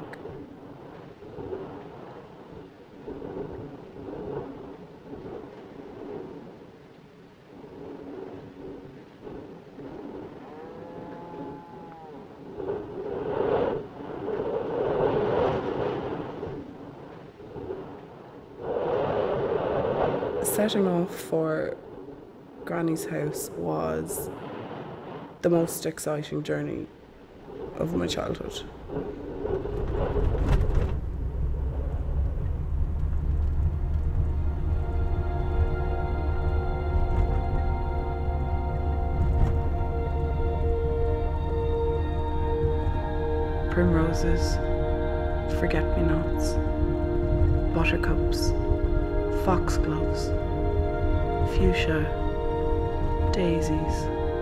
Setting off for Granny's house was the most exciting journey of my childhood. Primroses, forget-me-nots, buttercups, foxgloves, fuchsia, daisies.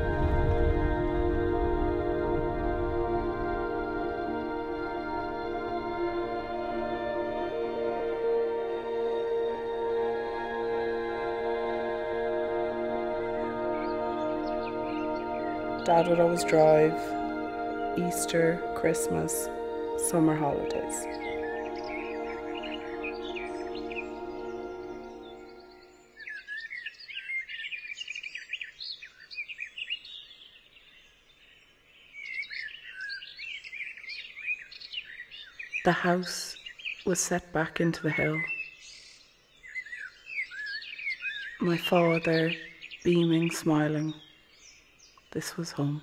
Dad would always drive Easter, Christmas, summer holidays. The house was set back into the hill. My father beaming, smiling. This was home.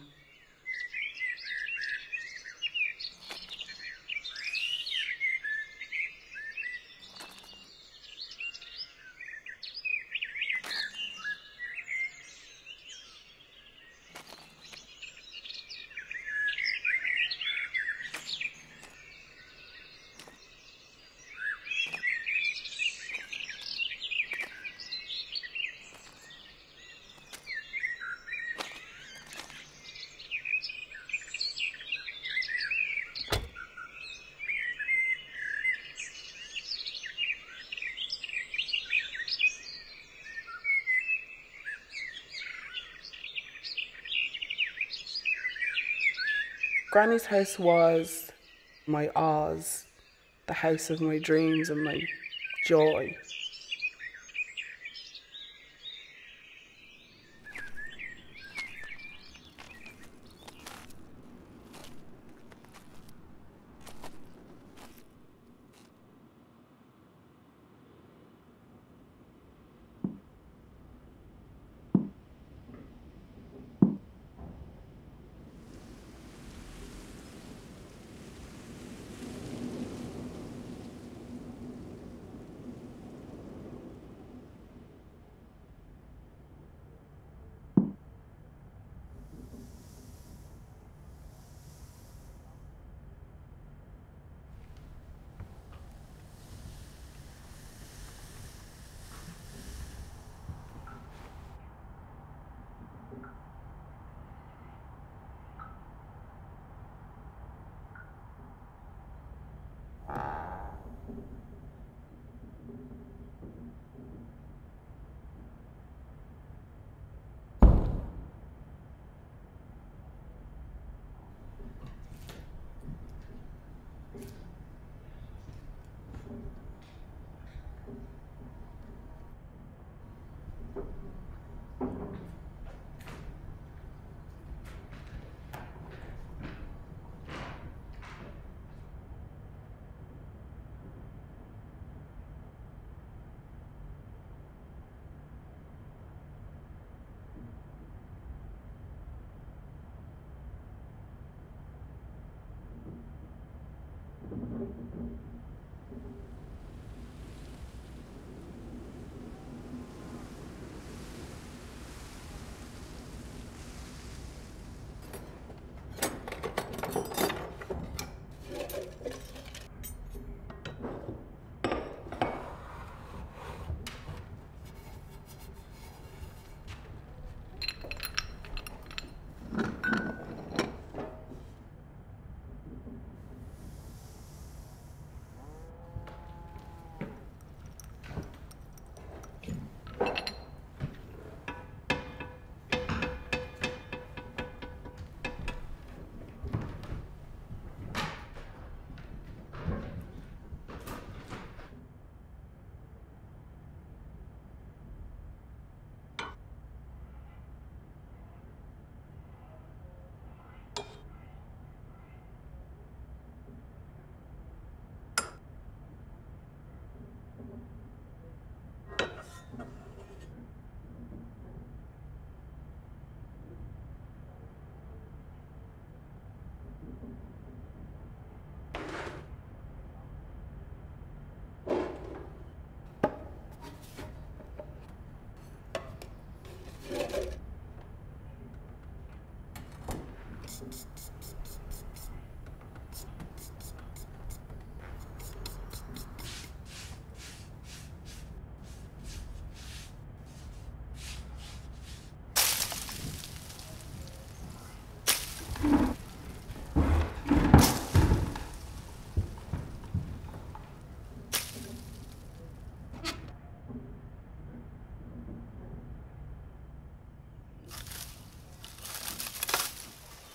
Granny's house was my Oz, the house of my dreams and my joy.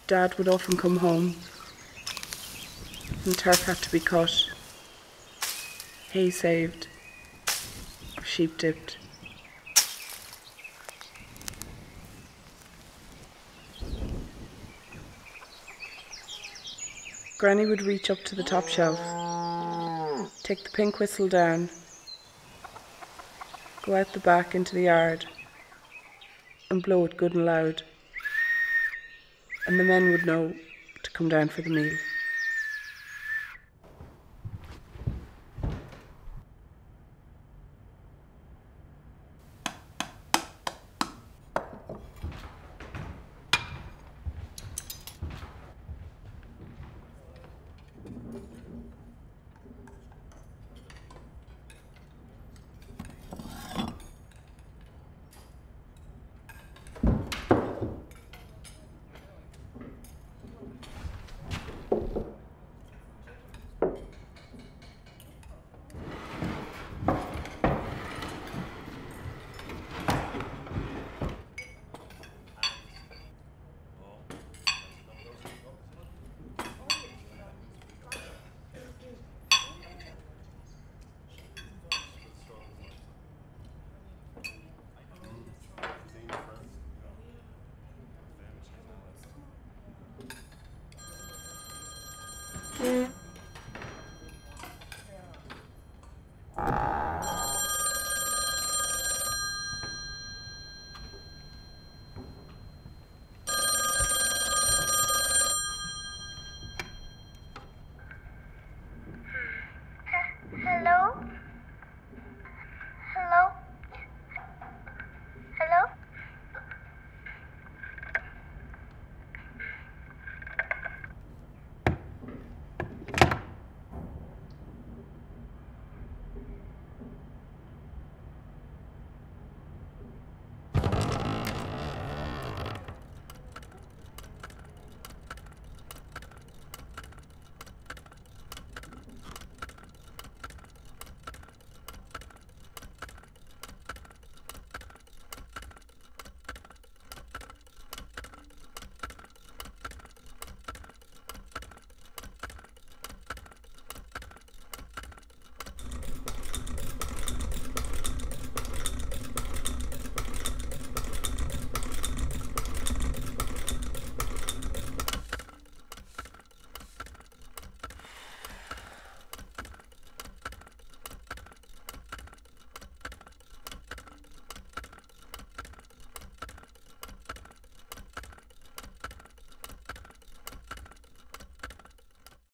Dad would often come home and turf had to be cut, hay saved, or sheep dipped. Granny would reach up to the top shelf, take the pink whistle down, go out the back into the yard and blow it good and loud, and the men would know to come down for the meal.